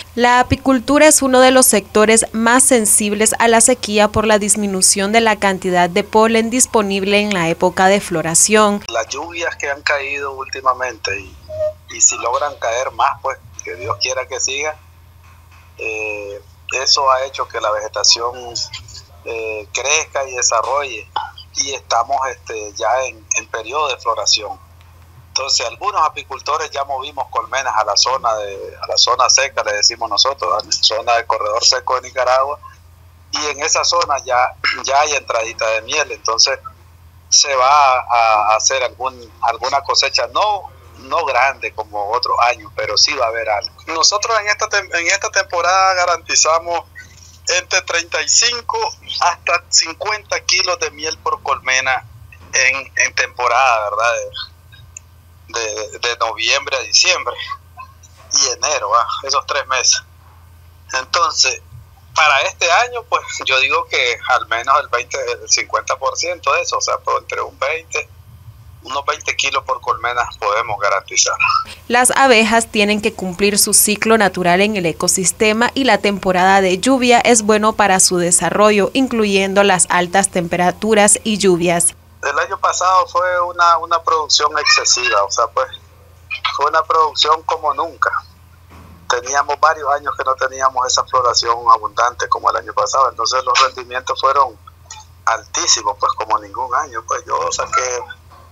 La apicultura es uno de los sectores más sensibles a la sequía por la disminución de la cantidad de polen disponible en la época de floración. Las lluvias que han caído últimamente y si logran caer más, pues que Dios quiera que siga, eso ha hecho que la vegetación crezca y desarrolle y estamos ya en periodo de floración. Entonces algunos apicultores ya movimos colmenas a la zona seca, le decimos nosotros, a la zona del corredor seco de Nicaragua, y en esa zona ya hay entradita de miel. Entonces se va a hacer alguna cosecha, no grande como otros años, pero sí va a haber algo. Nosotros en esta temporada garantizamos entre 35 hasta 50 kilos de miel por colmena en temporada, ¿verdad? De noviembre a diciembre y enero, esos 3 meses. Entonces, para este año, pues yo digo que al menos el 50% de eso, o sea, entre unos 20 kilos por colmena podemos garantizar. Las abejas tienen que cumplir su ciclo natural en el ecosistema y la temporada de lluvia es bueno para su desarrollo, incluyendo las altas temperaturas y lluvias. El año pasado fue una producción excesiva, o sea, pues fue una producción como nunca. Teníamos varios años que no teníamos esa floración abundante como el año pasado, entonces los rendimientos fueron altísimos, pues como ningún año. Pues yo saqué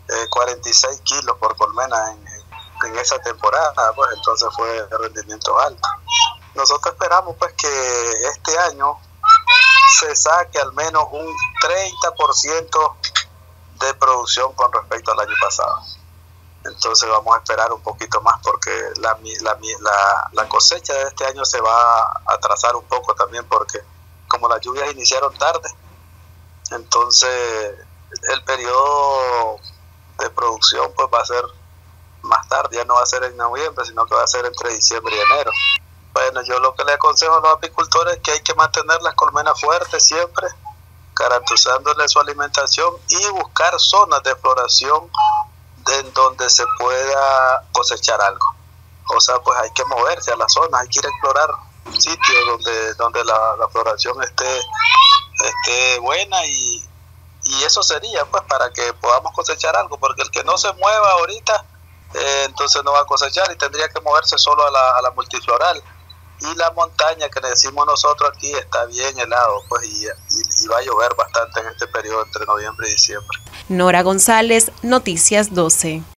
46 kilos por colmena en esa temporada, pues entonces fue de rendimiento alto. Nosotros esperamos pues que este año se saque al menos un 30% de producción con respecto al año pasado. Entonces vamos a esperar un poquito más porque la cosecha de este año se va a atrasar un poco también porque como las lluvias iniciaron tarde, entonces el periodo de producción pues va a ser más tarde, ya no va a ser en noviembre, sino que va a ser entre diciembre y enero. Bueno, yo lo que le aconsejo a los apicultores es que hay que mantener las colmenas fuertes siempre, garantizándole su alimentación y buscar zonas de floración en donde se pueda cosechar algo. O sea, pues hay que moverse a las zonas, hay que ir a explorar sitios donde la floración esté buena y eso sería pues para que podamos cosechar algo, porque el que no se mueva ahorita, entonces no va a cosechar y tendría que moverse solo a la multifloral. Y la montaña que le decimos nosotros aquí está bien helado, pues y va a llover bastante en este periodo entre noviembre y diciembre. Nora González, Noticias 12.